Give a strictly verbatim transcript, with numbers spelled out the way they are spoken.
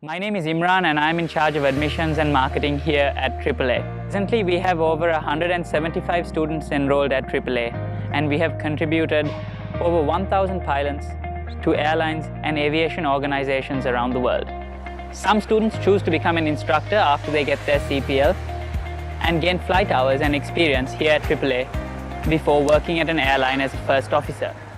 My name is Imran and I'm in charge of admissions and marketing here at triple A. Presently, we have over one hundred seventy-five students enrolled at triple A, and we have contributed over one thousand pilots to airlines and aviation organizations around the world. Some students choose to become an instructor after they get their C P L and gain flight hours and experience here at triple A before working at an airline as a first officer.